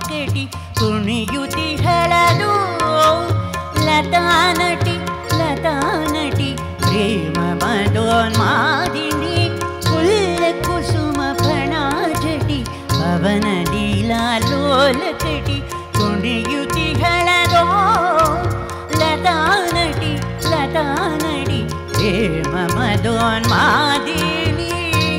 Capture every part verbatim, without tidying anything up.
KT ಕುಣಿಯುತಿ ಹಳದು Lata ನಟಿ ಲತಾ ನಟಿ ಪ್ರೇಮ ಮದೋನ್ಮಾದಿನಿ ಕುಲ್ಲ ಕುಸುಮ ಫಣ ಜಟಿ ಪವನ ಲೀಲಾ ಲೋಲ ಕಟಿ ಕುಣಿಯುತಿ ಹಳದೋ ಲತಾ ನಟಿ ಲತಾ ನಟಿ ಪ್ರೇಮ ಮದೋನ್ಮಾದಿನಿ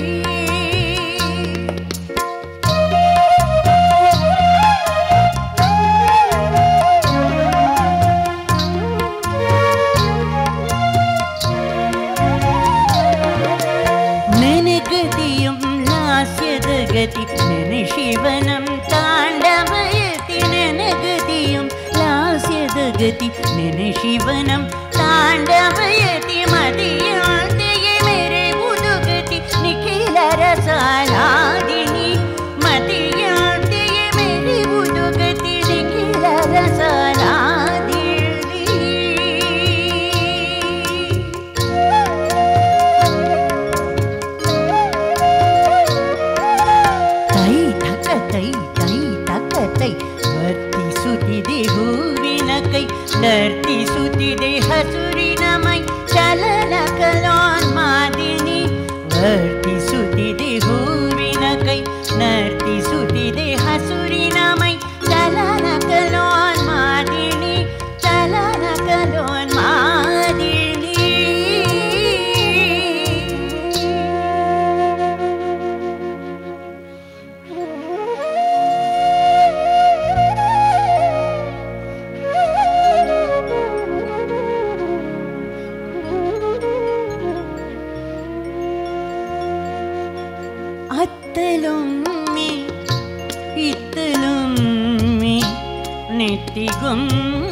गति नन शिवनं ताण्डवयति ननगतियं लास्यद गति नन शिवनं ताण्डवयति मतियान्ते मेरे बुधगति निखिल रसालादिनी मतियान्ते मेरे बुधगति निखिल रसालादिनी वर्तिसुतिदे हूविन कೈ ನರ್ತಿಸುತ್ತಿದೆ ಹಸುರಿನ ಮೈ ಚಲನ ಕಲೋನ್ಮಾದಿನಿ ವರ್ತಿಸುತ್ತಿದೆ ಹೂವಿನ ಕೈ ನರ್ತಿಸುತ್ತಿದೆ ಹಸುರಿನ ಮೈ ಚಲನ ಕಲೋನ್ಮಾದಿನಿ ಚಲನ ಕಲೋನ್ಮಾದಿನಿ ಅತ್ತಲೊಮ್ಮೆ ಇತ್ತಲೊಮ್ಮೆ ನೆತ್ತಿಗೊಮ್ಮೆ